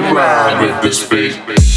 ride with this beat?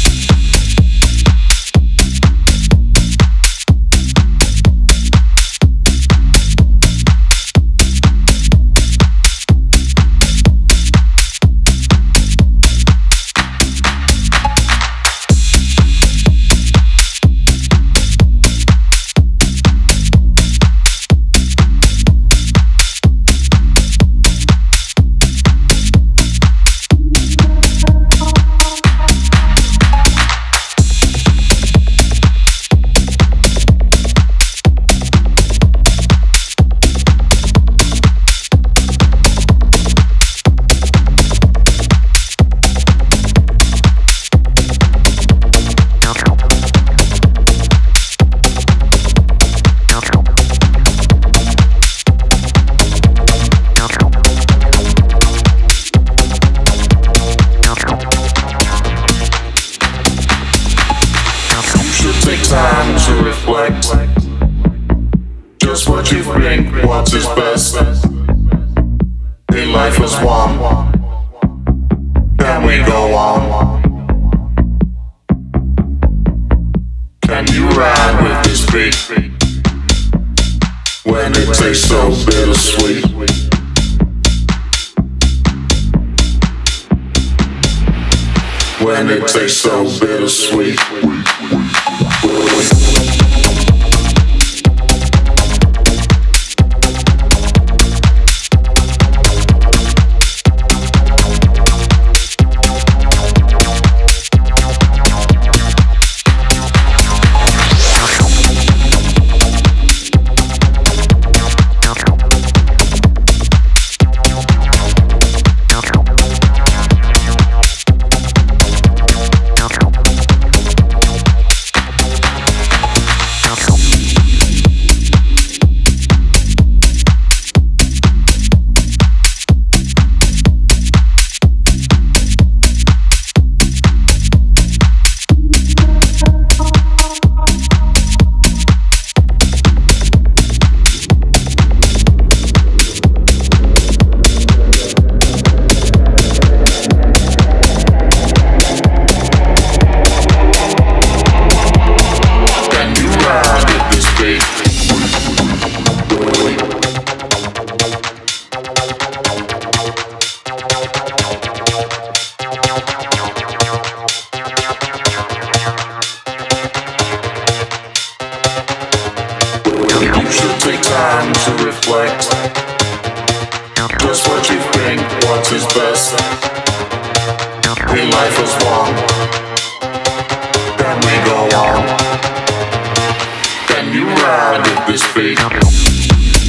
Time to reflect just what you think, what is best in life as one. Can we go on? Can you ride with this beat when it tastes so bittersweet? When it tastes so bittersweet. Time to reflect just what you think, what is best in life as one. Can we go on? Can you ride with this beat?